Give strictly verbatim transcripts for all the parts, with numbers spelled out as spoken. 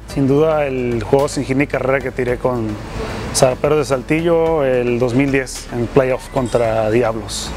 Sin duda el juego sin hit ni carrera que tiré con Zaraperos de Saltillo el dos mil diez en playoff contra Diablos.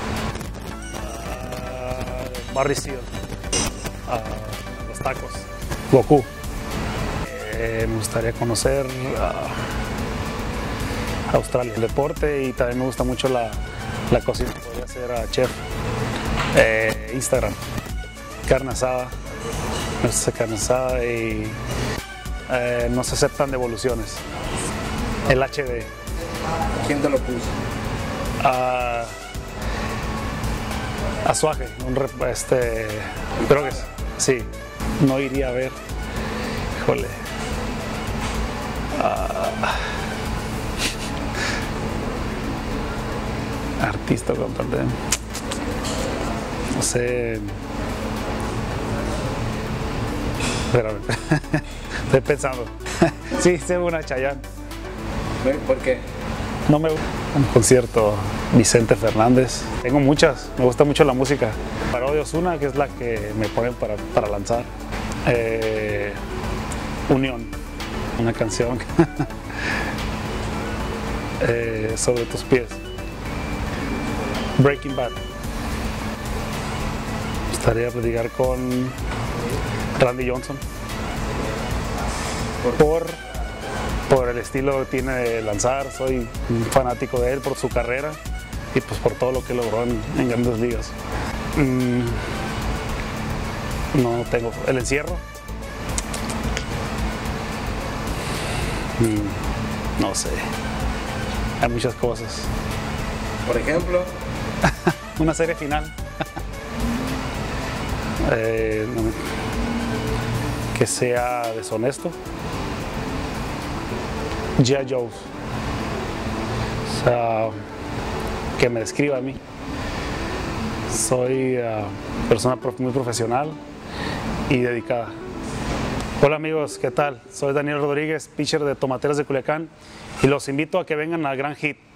Uh, Barry Seal, uh, Los Tacos, Goku. Eh, me gustaría conocer uh, Australia, el deporte, y también me gusta mucho la, la cocina. Podría ser uh, chef. Eh, Instagram, carne asada, no se hace carne asada y eh, no se aceptan devoluciones. El H D. ¿Quién te lo puso? Uh, Azuaje, un rep, este, creo que sí, no iría a ver, híjole. Uh, artista, cantante. No sé. Espérame. Estoy pensando. Sí, sé una Chayanne. ¿Por qué? No me gusta. Un concierto Vicente Fernández. Tengo muchas. Me gusta mucho la música. Parodia Ozuna, que es la que me ponen para, para lanzar. Eh, Unión. Una canción. eh, sobre tus pies. Breaking Bad. Me gustaría platicar con Randy Johnson por, por el estilo que tiene de lanzar. Soy un fanático de él por su carrera y pues por todo lo que logró en, en grandes ligas. Mm, no tengo el encierro. Mm, no sé, hay muchas cosas. Por ejemplo, una serie final. Eh, que sea deshonesto. G I. Joe. O sea, que me describa a mí. Soy uh, persona prof muy profesional y dedicada. Hola amigos, ¿qué tal? Soy Daniel Rodríguez, pitcher de Tomateros de Culiacán, y los invito a que vengan al Gran Hit.